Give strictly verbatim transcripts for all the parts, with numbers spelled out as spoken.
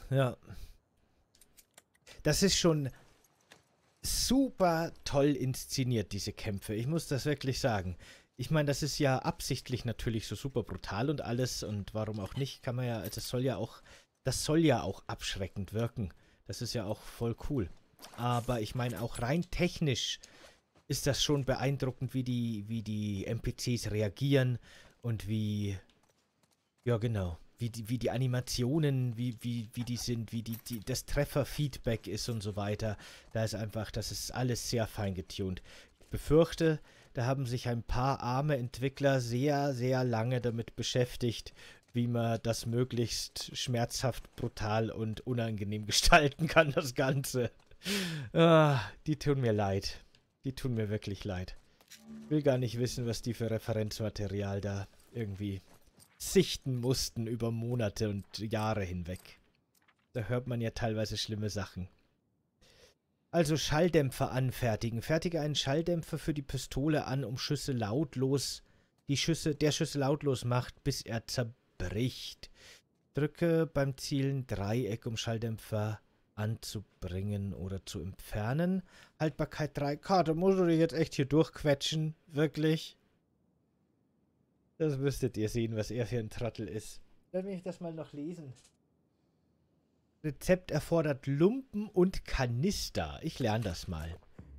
Ja. Das ist schon super toll inszeniert, diese Kämpfe. Ich muss das wirklich sagen. Ich meine, das ist ja absichtlich natürlich so super brutal und alles und warum auch nicht, kann man ja, also das soll ja auch, das soll ja auch abschreckend wirken. Das ist ja auch voll cool. Aber ich meine, auch rein technisch ist das schon beeindruckend, wie die, wie die N P Cs reagieren und wie, ja genau, wie die, wie die Animationen, wie, wie, wie die sind, wie die, die, das Trefferfeedback ist und so weiter. Da ist einfach, das ist alles sehr fein getunt. Ich befürchte, da haben sich ein paar arme Entwickler sehr, sehr lange damit beschäftigt, wie man das möglichst schmerzhaft, brutal und unangenehm gestalten kann, das Ganze. Ah, die tun mir leid. Die tun mir wirklich leid. Ich will gar nicht wissen, was die für Referenzmaterial da irgendwie sichten mussten über Monate und Jahre hinweg. Da hört man ja teilweise schlimme Sachen. Also Schalldämpfer anfertigen. Fertige einen Schalldämpfer für die Pistole an, um Schüsse lautlos, die Schüsse, der Schüsse lautlos macht, bis er zerbricht. Drücke beim Zielen Dreieck, um Schalldämpfer anzubringen oder zu entfernen. Haltbarkeit drei K, da musst du dich jetzt echt hier durchquetschen. Wirklich. Das müsstet ihr sehen, was er für ein Trottel ist. Lass mich das mal noch lesen. Rezept erfordert Lumpen und Kanister. Ich lerne das mal.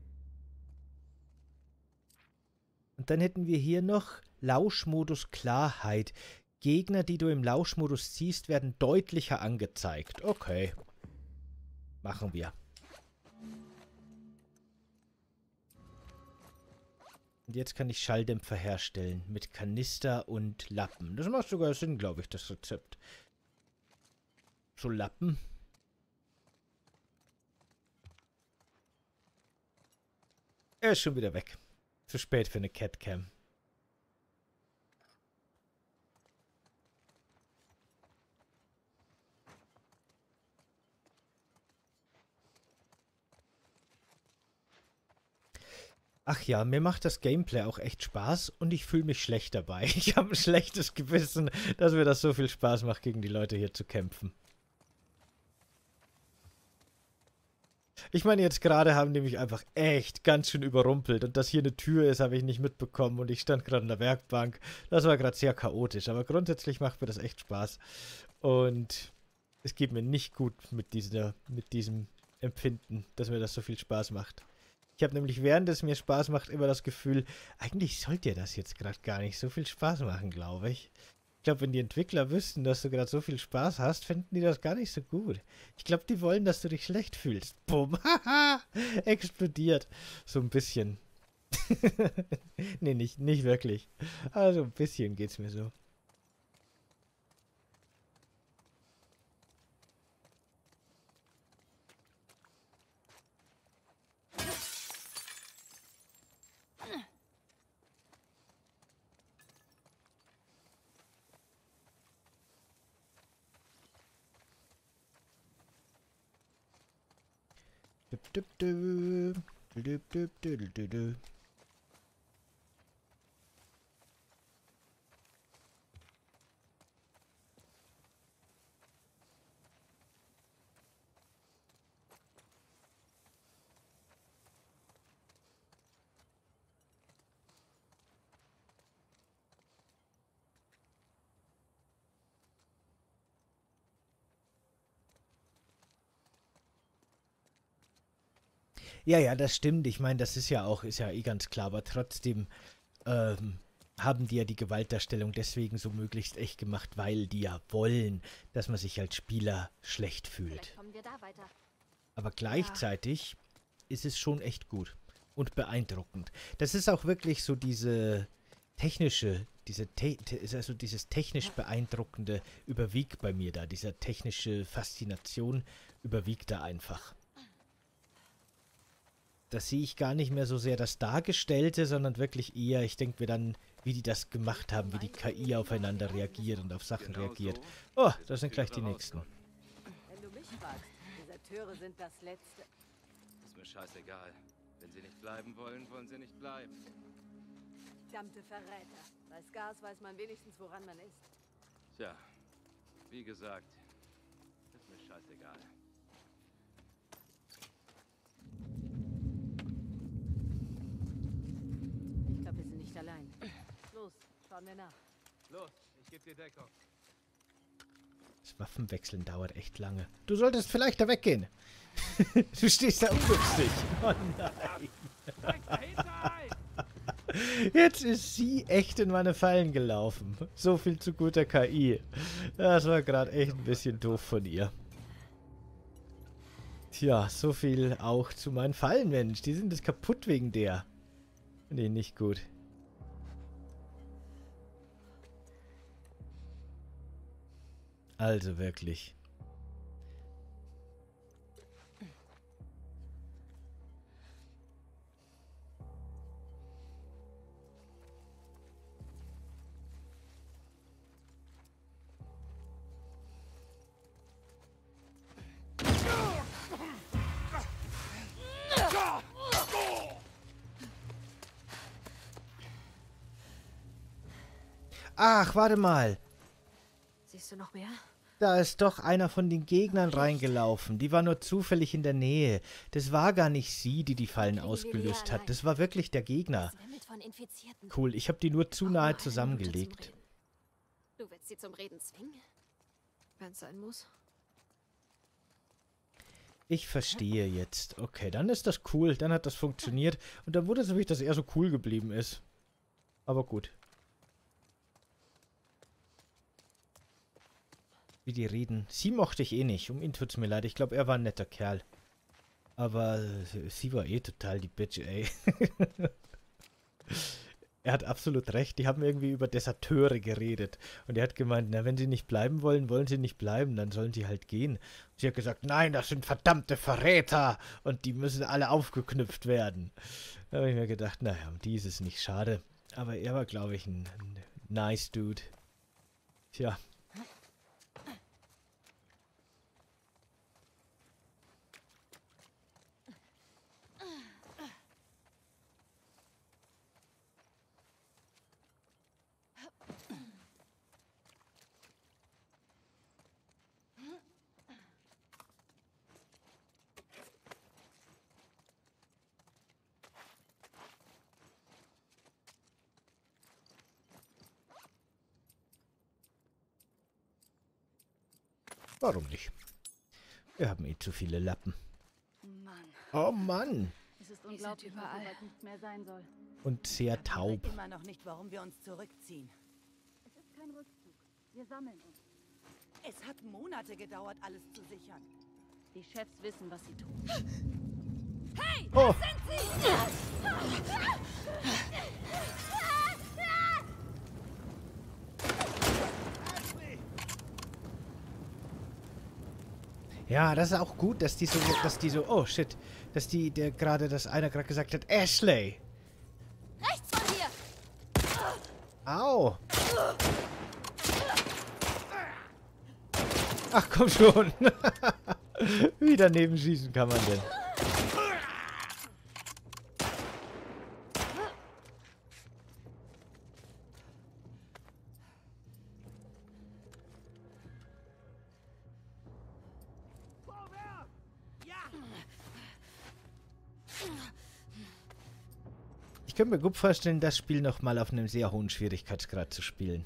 Und dann hätten wir hier noch Lauschmodus Klarheit. Gegner, die du im Lauschmodus ziehst, werden deutlicher angezeigt. Okay. Machen wir. Und jetzt kann ich Schalldämpfer herstellen. Mit Kanister und Lappen. Das macht sogar Sinn, glaube ich, das Rezept. So Lappen. Er ist schon wieder weg. Zu spät für eine Catcam. Ach ja, mir macht das Gameplay auch echt Spaß und ich fühle mich schlecht dabei. Ich habe ein schlechtes Gewissen, dass mir das so viel Spaß macht, gegen die Leute hier zu kämpfen. Ich meine, jetzt gerade haben die mich einfach echt ganz schön überrumpelt. Und dass hier eine Tür ist, habe ich nicht mitbekommen. Und ich stand gerade an der Werkbank. Das war gerade sehr chaotisch. Aber grundsätzlich macht mir das echt Spaß. Und es geht mir nicht gut mit, dieser, mit diesem Empfinden, dass mir das so viel Spaß macht. Ich habe nämlich, während es mir Spaß macht, immer das Gefühl, eigentlich sollte dir das jetzt gerade gar nicht so viel Spaß machen, glaube ich. Ich glaube, wenn die Entwickler wüssten, dass du gerade so viel Spaß hast, fänden die das gar nicht so gut. Ich glaube, die wollen, dass du dich schlecht fühlst. Bumm, haha, explodiert. So ein bisschen. Nee, nicht, nicht wirklich. Also ein bisschen geht's mir so. Düp, düp, düp. Düp, düp, düp, düp, düp. Ja, ja, das stimmt. Ich meine, das ist ja auch, ist ja eh ganz klar, aber trotzdem ähm, haben die ja die Gewaltdarstellung deswegen so möglichst echt gemacht, weil die ja wollen, dass man sich als Spieler schlecht fühlt. Kommen wir da weiter. Aber gleichzeitig ist es schon echt gut und beeindruckend. Das ist auch wirklich so diese technische, diese te te also dieses technisch beeindruckende überwiegt bei mir da. Diese technische Faszination überwiegt da einfach. Das sehe ich gar nicht mehr so sehr das Dargestellte, sondern wirklich eher, ich denke mir dann, wie die das gemacht haben, wie die K I aufeinander reagiert und auf Sachen Genau reagiert. so Oh, wird das es sind hier gleich die dabei nächsten. rauskommen. Wenn du mich fragst, Deserteure sind das Letzte. Ist mir scheißegal. Wenn sie nicht bleiben wollen, wollen sie nicht bleiben. Verdammte Verräter. Bei Scars weiß man wenigstens, woran man ist. Tja, wie gesagt, Mir scheißegal. Ich glaube, wir sind nicht allein. Los, schauen wir nach. Los, ich gebe dir Deckung. Das Waffenwechseln dauert echt lange. Du solltest vielleicht da weggehen. Du stehst da ungünstig. Oh nein. Jetzt ist sie echt in meine Fallen gelaufen. So viel zu guter K I. Das war gerade echt ein bisschen doof von ihr. Tja, so viel auch zu meinen Fallen, Mensch. Die sind jetzt kaputt wegen der. Nee, nicht gut. Also wirklich. Ach, warte mal. Siehst du noch mehr? Da ist doch einer von den Gegnern reingelaufen. Die war nur zufällig in der Nähe. Das war gar nicht sie, die die Fallen ausgelöst hat. Das war wirklich der Gegner. Cool, ich habe die nur zu nahe zusammengelegt. Du willst sie zum Reden zwingen? Wenn es sein muss. Ich verstehe jetzt. Okay, dann ist das cool. Dann hat das funktioniert. Und dann wurde es nämlich, dass er so cool geblieben ist. Aber gut. Wie die reden. Sie mochte ich eh nicht. Um ihn tut's mir leid. Ich glaube, er war ein netter Kerl. Aber äh, sie war eh total die Bitch, ey. Er hat absolut recht. Die haben irgendwie über Deserteure geredet. Und er hat gemeint, na, wenn sie nicht bleiben wollen, wollen sie nicht bleiben. Dann sollen sie halt gehen. Und sie hat gesagt, nein, das sind verdammte Verräter. Und die müssen alle aufgeknüpft werden. Da habe ich mir gedacht, naja, um die ist es nicht schade. Aber er war, glaube ich, ein, ein nice Dude. Tja. Warum nicht? Wir haben eh zu viele Lappen. Mann. Oh Mann! Es ist unglaublich, was so weit nicht mehr sein soll. Und sehr taub. Ich weiß immer noch nicht, warum wir uns zurückziehen. Es ist kein Rückzug. Wir sammeln uns. Es hat Monate gedauert, alles zu sichern. Die Chefs wissen, was sie tun. Hey! Oh! Das sind sie! Ja, das ist auch gut, dass die so, dass die so, oh shit, dass die, der gerade, dass einer gerade gesagt hat, Ashley! Rechts von dir! Au! Ach komm schon! Wie daneben schießen kann man denn? Ich könnte mir gut vorstellen, das Spiel nochmal auf einem sehr hohen Schwierigkeitsgrad zu spielen.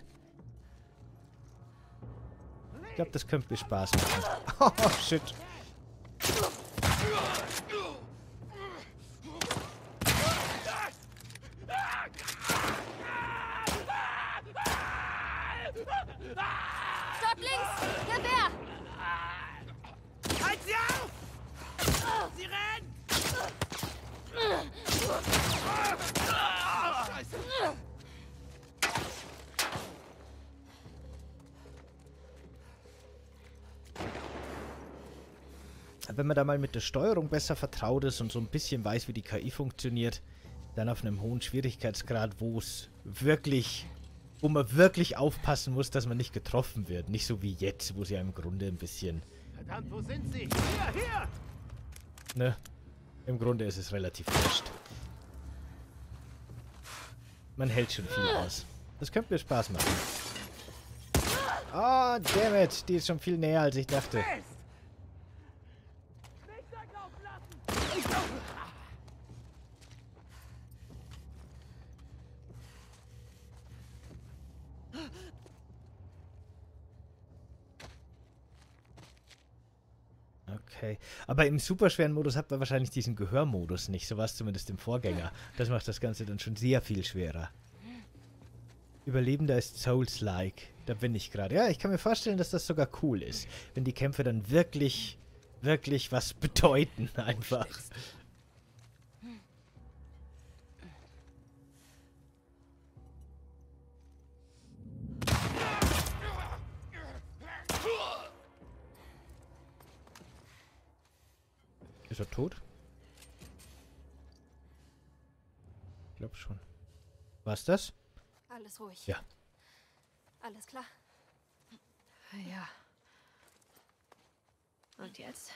Ich glaube, das könnte mir Spaß machen. Oh, shit. Dort links! Gewehr! Halt sie auf! Sie rennt! Scheiße! Wenn man da mal mit der Steuerung besser vertraut ist und so ein bisschen weiß, wie die K I funktioniert, dann auf einem hohen Schwierigkeitsgrad, wo es wirklich, wo man wirklich aufpassen muss, dass man nicht getroffen wird. Nicht so wie jetzt, wo sie ja im Grunde ein bisschen, Verdammt, wo sind sie? Hier, hier! ne? Im Grunde ist es relativ wurscht. Man hält schon viel aus. Das könnte mir Spaß machen. Oh, damn it. Die ist schon viel näher, als ich dachte. Okay. Aber im superschweren Modus habt ihr wahrscheinlich diesen Gehörmodus nicht. So war es zumindest im Vorgänger. Das macht das Ganze dann schon sehr viel schwerer. Überlebender ist Souls-like. Da bin ich gerade. Ja, ich kann mir vorstellen, dass das sogar cool ist. Wenn die Kämpfe dann wirklich, wirklich was bedeuten einfach. Ist er tot? Ich glaube schon. War's das? Alles ruhig. Ja. Alles klar. Ja. Und jetzt?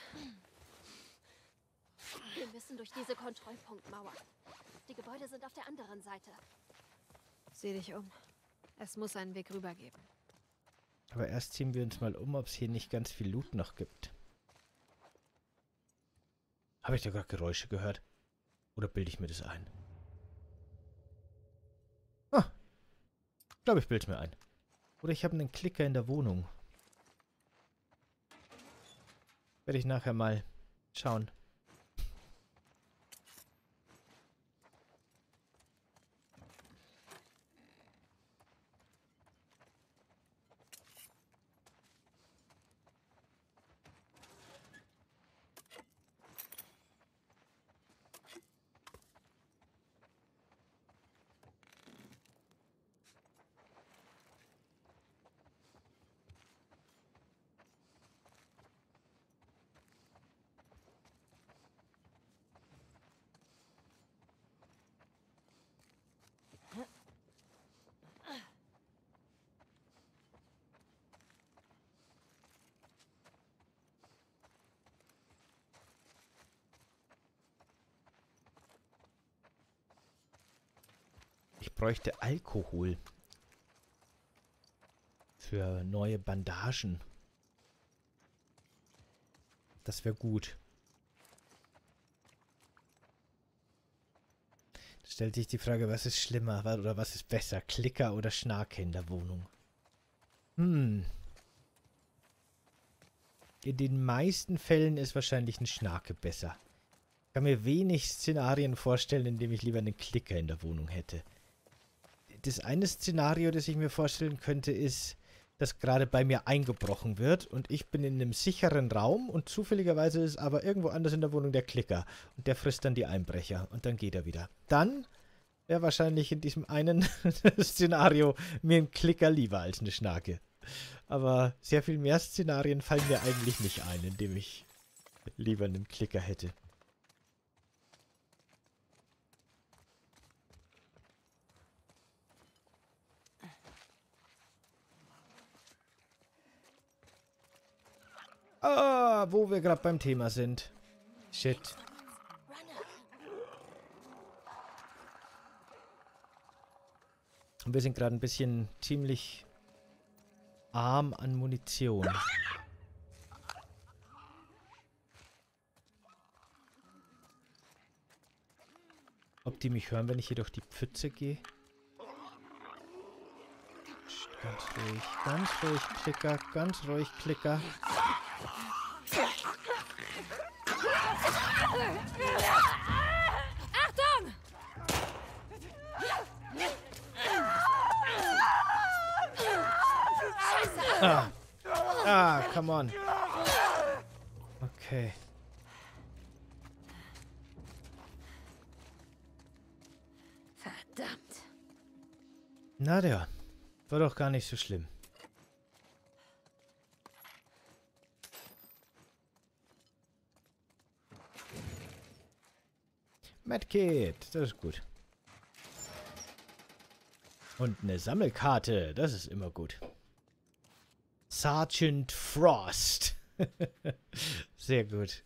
Wir müssen durch diese Kontrollpunktmauer. Die Gebäude sind auf der anderen Seite. Sieh dich um. Es muss einen Weg rüber geben. Aber erst ziehen wir uns mal um, ob es hier nicht ganz viel Loot noch gibt. Habe ich da gerade Geräusche gehört? Oder bilde ich mir das ein? Ah. Ich glaube, ich bilde es mir ein. Oder ich habe einen Klicker in der Wohnung. Werde ich nachher mal schauen. Ich bräuchte Alkohol. Für neue Bandagen. Das wäre gut. Da stellt sich die Frage, was ist schlimmer oder was ist besser? Klicker oder Schnarke in der Wohnung? Hm. In den meisten Fällen ist wahrscheinlich ein Schnarke besser. Ich kann mir wenig Szenarien vorstellen, in denen ich lieber einen Klicker in der Wohnung hätte. Das eine Szenario, das ich mir vorstellen könnte, ist, dass gerade bei mir eingebrochen wird und ich bin in einem sicheren Raum und zufälligerweise ist aber irgendwo anders in der Wohnung der Klicker und der frisst dann die Einbrecher und dann geht er wieder. Dann wäre wahrscheinlich in diesem einen Szenario mir ein Klicker lieber als eine Schnarke. Aber sehr viel mehr Szenarien fallen mir eigentlich nicht ein, in dem ich lieber einen Klicker hätte. Ah, wo wir gerade beim Thema sind. Shit. Und wir sind gerade ein bisschen ziemlich arm an Munition. Ob die mich hören, wenn ich hier durch die Pfütze gehe? Ganz ruhig, ganz ruhig, Klicker, ganz ruhig, Klicker. Achtung! Ah, ah, come on. Okay. Verdammt. Na der, war doch gar nicht so schlimm. Medkit, das ist gut. Und eine Sammelkarte, das ist immer gut. Sergeant Frost. Sehr gut.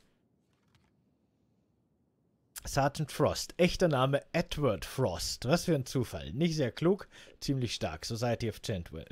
Sergeant Frost. Echter Name Edward Frost. Was für ein Zufall. Nicht sehr klug, ziemlich stark. Society of Chantware.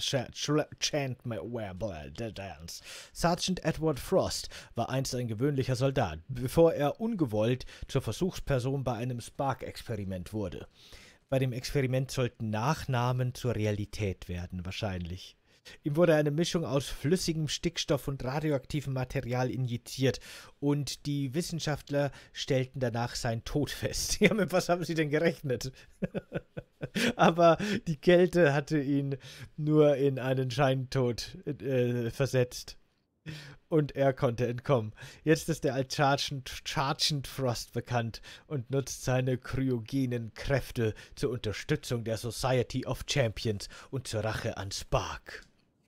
Dance. Sergeant Edward Frost war einst ein gewöhnlicher Soldat, bevor er ungewollt zur Versuchsperson bei einem Spark-Experiment wurde. Bei dem Experiment sollten Nachnamen zur Realität werden, wahrscheinlich. Ihm wurde eine Mischung aus flüssigem Stickstoff und radioaktivem Material injiziert und die Wissenschaftler stellten danach seinen Tod fest. Ja, mit was haben sie denn gerechnet? Aber die Kälte hatte ihn nur in einen Scheintod äh, versetzt. Und er konnte entkommen. Jetzt ist er als Chargent, Chargent Frost bekannt und nutzt seine kryogenen Kräfte zur Unterstützung der Society of Champions und zur Rache an Spark.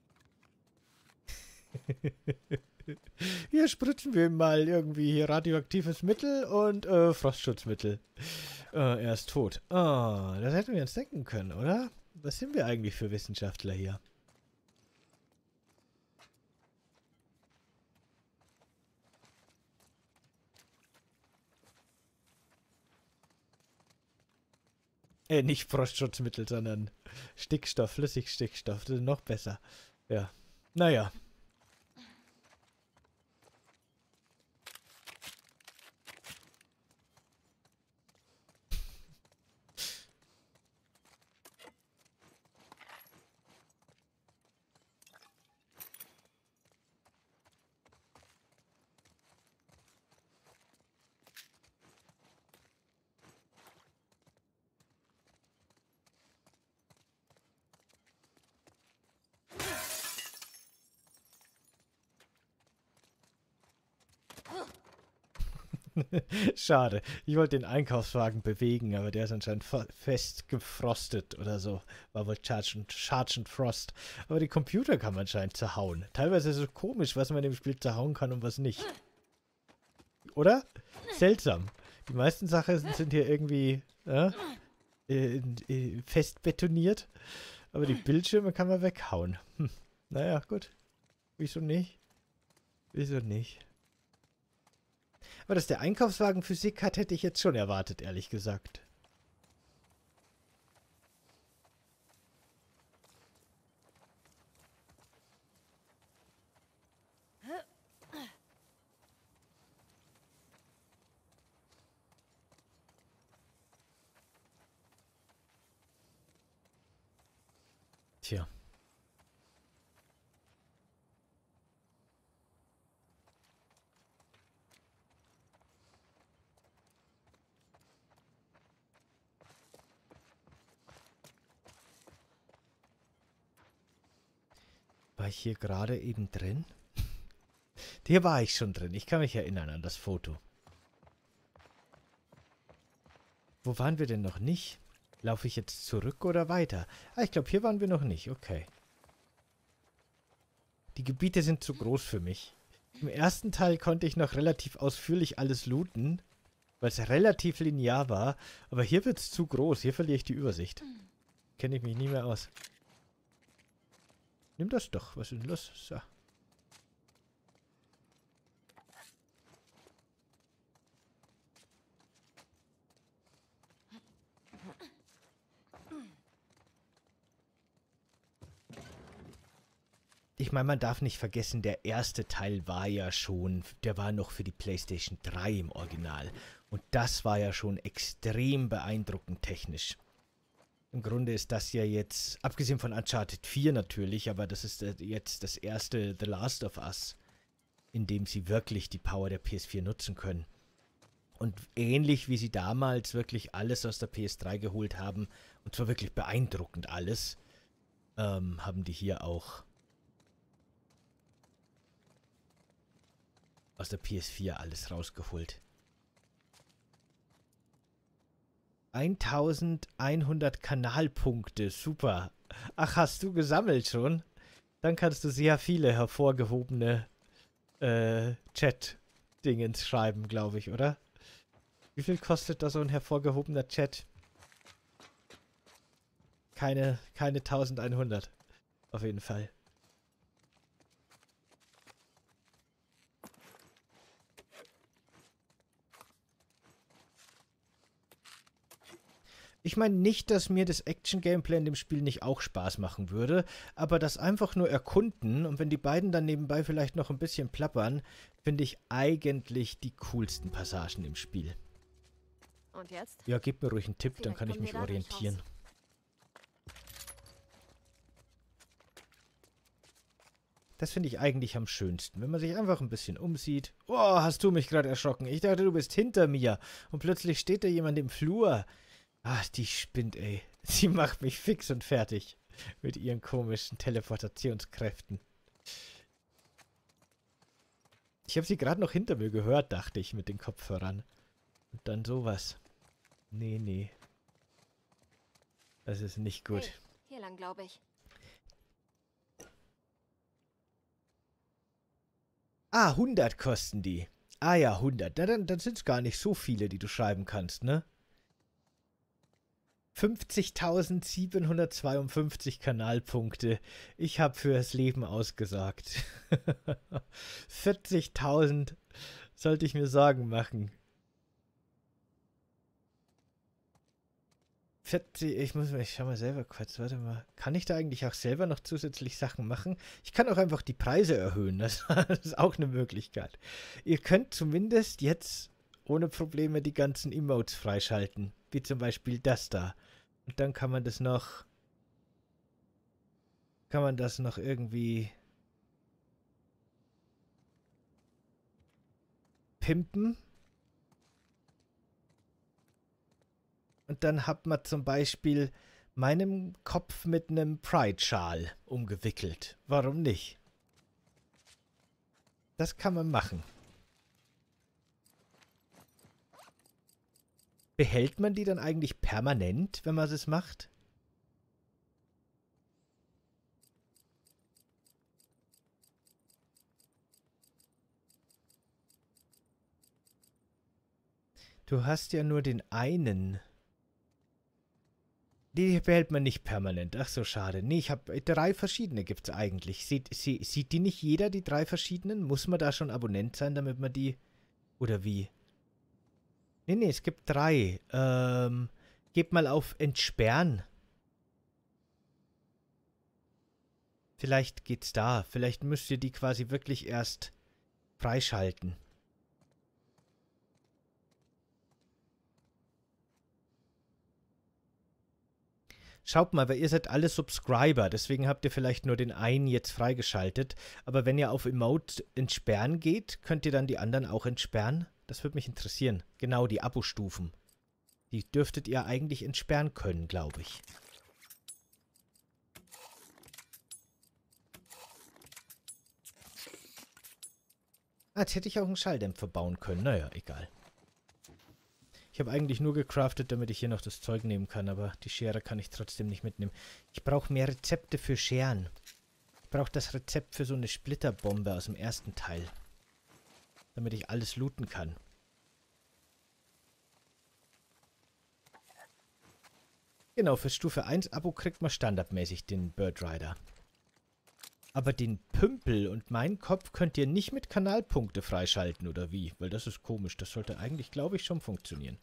Hier spritzen wir ihm mal irgendwie hier radioaktives Mittel und äh, Frostschutzmittel. Äh, er ist tot. Oh, das hätten wir uns denken können, oder? Was sind wir eigentlich für Wissenschaftler hier? Äh, nicht Frostschutzmittel, sondern Stickstoff, Flüssigstickstoff. Das ist noch besser. Ja. Naja. Schade. Ich wollte den Einkaufswagen bewegen, aber der ist anscheinend fest gefrostet oder so. War wohl Chargent, Chargent Frost. Aber die Computer kann man anscheinend zerhauen. Teilweise ist es komisch, was man im Spiel zerhauen kann und was nicht. Oder? Seltsam. Die meisten Sachen sind hier irgendwie äh, äh, äh, fest betoniert. Aber die Bildschirme kann man weghauen. Hm. Naja, gut. Wieso nicht? Wieso nicht? Aber dass der Einkaufswagen Physik hat, hätte ich jetzt schon erwartet, ehrlich gesagt. Tja. War ich hier gerade eben drin? Hier war ich schon drin. Ich kann mich erinnern an das Foto. Wo waren wir denn noch nicht? Laufe ich jetzt zurück oder weiter? Ah, ich glaube, hier waren wir noch nicht. Okay. Die Gebiete sind zu groß für mich. Im ersten Teil konnte ich noch relativ ausführlich alles looten, weil es relativ linear war. Aber hier wird es zu groß. Hier verliere ich die Übersicht. Kenne ich mich nie mehr aus. Nimm das doch. Was ist denn los? So. Ich meine, man darf nicht vergessen, der erste Teil war ja schon, der war noch für die PlayStation drei im Original. Und das war ja schon extrem beeindruckend technisch. Im Grunde ist das ja jetzt, abgesehen von Uncharted vier natürlich, aber das ist jetzt das erste The Last of Us, in dem sie wirklich die Power der P S vier nutzen können. Und ähnlich wie sie damals wirklich alles aus der P S drei geholt haben, und zwar wirklich beeindruckend alles, ähm, haben die hier auch aus der P S vier alles rausgeholt. eintausendeinhundert Kanalpunkte, super. Ach, hast du gesammelt schon? Dann kannst du sehr viele hervorgehobene äh, Chat-Dingens schreiben, glaube ich, oder? Wie viel kostet da so ein hervorgehobener Chat? Keine, keine eintausendeinhundert. Auf jeden Fall. Ich meine nicht, dass mir das Action-Gameplay in dem Spiel nicht auch Spaß machen würde, aber das einfach nur erkunden und wenn die beiden dann nebenbei vielleicht noch ein bisschen plappern, finde ich eigentlich die coolsten Passagen im Spiel. Und jetzt? Ja, gib mir ruhig einen Tipp, dann Vielleicht kann ich kommen mich wir dadurch orientieren. Das finde ich eigentlich am schönsten, wenn man sich einfach ein bisschen umsieht. Oh, hast du mich gerade erschrocken. Ich dachte, du bist hinter mir. Und plötzlich steht da jemand im Flur. Ach, die spinnt, ey. Sie macht mich fix und fertig. Mit ihren komischen Teleportationskräften. Ich habe sie gerade noch hinter mir gehört, dachte ich, mit den Kopfhörern. Und dann sowas. Nee, nee. Das ist nicht gut. Hey, hier lang, glaube ich. Ah, hundert kosten die. Ah ja, hundert. Na, dann, dann sind es gar nicht so viele, die du schreiben kannst, ne? fünfzigtausendsiebenhundertzweiundfünfzig Kanalpunkte. Ich habe fürs Leben ausgesagt. vierzigtausend sollte ich mir Sorgen machen. vierzig, ich muss mal, ich schau mal selber kurz, warte mal. Kann ich da eigentlich auch selber noch zusätzlich Sachen machen? Ich kann auch einfach die Preise erhöhen, das, das ist auch eine Möglichkeit. Ihr könnt zumindest jetzt ohne Probleme die ganzen Emotes freischalten, wie zum Beispiel das da. Und dann kann man das noch, kann man das noch irgendwie pimpen. Und dann hat man zum Beispiel meinen Kopf mit einem Pride-Schal umgewickelt. Warum nicht? Das kann man machen. Behält man die dann eigentlich permanent, wenn man es macht? Du hast ja nur den einen. Die behält man nicht permanent. Ach so, schade. Nee, ich habe drei verschiedene gibt es eigentlich. Sieht, sie, sieht die nicht jeder, die drei verschiedenen? Muss man da schon Abonnent sein, damit man die... Oder wie? Nee, nee, es gibt drei. Ähm, gebt mal auf Entsperren. Vielleicht geht's da. Vielleicht müsst ihr die quasi wirklich erst freischalten. Schaut mal, weil ihr seid alle Subscriber, deswegen habt ihr vielleicht nur den einen jetzt freigeschaltet. Aber wenn ihr auf Emote entsperren geht, könnt ihr dann die anderen auch entsperren? Das würde mich interessieren. Genau, die Abo-Stufen. Die dürftet ihr eigentlich entsperren können, glaube ich. Ah, jetzt hätte ich auch einen Schalldämpfer bauen können. Naja, egal. Ich habe eigentlich nur gecraftet, damit ich hier noch das Zeug nehmen kann, aber die Schere kann ich trotzdem nicht mitnehmen. Ich brauche mehr Rezepte für Scheren. Ich brauche das Rezept für so eine Splitterbombe aus dem ersten Teil. Damit ich alles looten kann. Genau, für Stufe eins Abo kriegt man standardmäßig den Bird Rider. Aber den Pümpel und meinen Kopf könnt ihr nicht mit Kanalpunkte freischalten, oder wie? Weil das ist komisch. Das sollte eigentlich, glaube ich, schon funktionieren.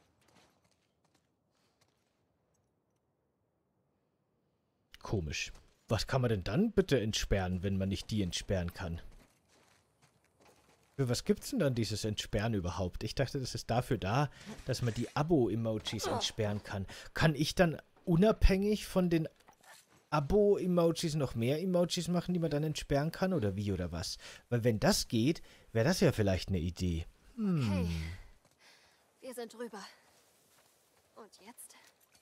Komisch. Was kann man denn dann bitte entsperren, wenn man nicht die entsperren kann? Für was gibt's denn dann dieses Entsperren überhaupt? Ich dachte, das ist dafür da, dass man die Abo-Emojis entsperren kann. Kann ich dann unabhängig von den Abo-Emojis noch mehr Emojis machen, die man dann entsperren kann? Oder wie oder was? Weil wenn das geht, wäre das ja vielleicht eine Idee. Hm. Okay. Wir sind drüber. Und jetzt?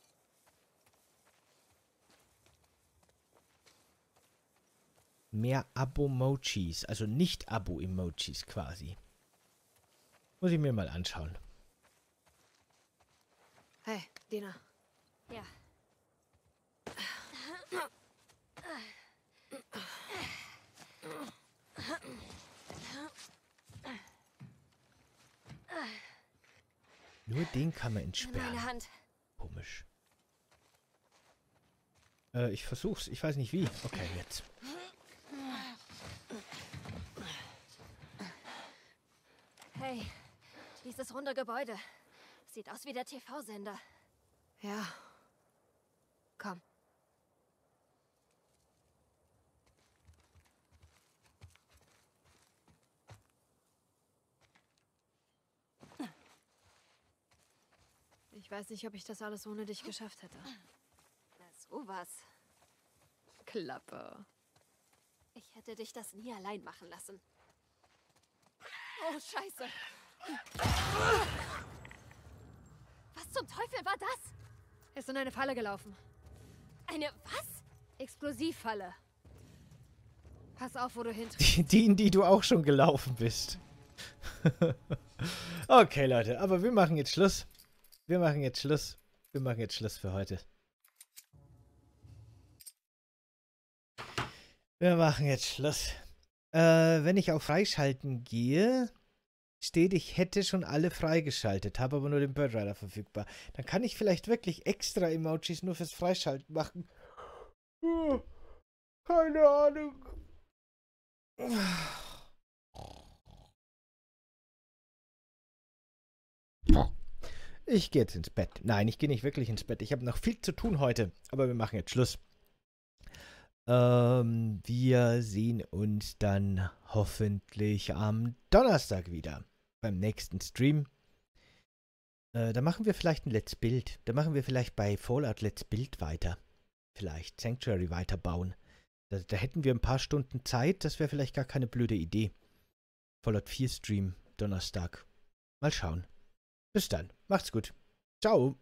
Mehr Abo-Emojis, also nicht Abo-Emojis quasi. Muss ich mir mal anschauen. Hey, Dina. Ja. Nur den kann man Nimm entsperren. meine Hand. Komisch. Äh, ich versuch's. Ich weiß nicht wie. Okay, jetzt. Hey, dieses runde Gebäude. Sieht aus wie der T V-Sender. Ja. Komm. Ich weiß nicht, ob ich das alles ohne dich geschafft hätte. Na, sowas. Klappe. Ich hätte dich das nie allein machen lassen. Oh, Scheiße. Was zum Teufel war das? Ist in eine Falle gelaufen. Eine was? Explosivfalle. Pass auf, wo du hintrittst. Die, die, in die du auch schon gelaufen bist. Okay, Leute, aber wir machen jetzt Schluss. Wir machen jetzt Schluss. Wir machen jetzt Schluss für heute. Wir machen jetzt Schluss. Äh, wenn ich auf Freischalten gehe, steht, ich hätte schon alle freigeschaltet, habe aber nur den Bird Rider verfügbar. Dann kann ich vielleicht wirklich extra Emojis nur fürs Freischalten machen. Keine Ahnung. Ich gehe jetzt ins Bett. Nein, ich gehe nicht wirklich ins Bett. Ich habe noch viel zu tun heute. Aber wir machen jetzt Schluss. Ähm, wir sehen uns dann hoffentlich am Donnerstag wieder. Beim nächsten Stream. Äh, da machen wir vielleicht ein Let's Build. Da machen wir vielleicht bei Fallout Let's Build weiter. Vielleicht Sanctuary weiterbauen. Da, da hätten wir ein paar Stunden Zeit. Das wäre vielleicht gar keine blöde Idee. Fallout vier Stream, Donnerstag. Mal schauen. Bis dann. Macht's gut. Ciao.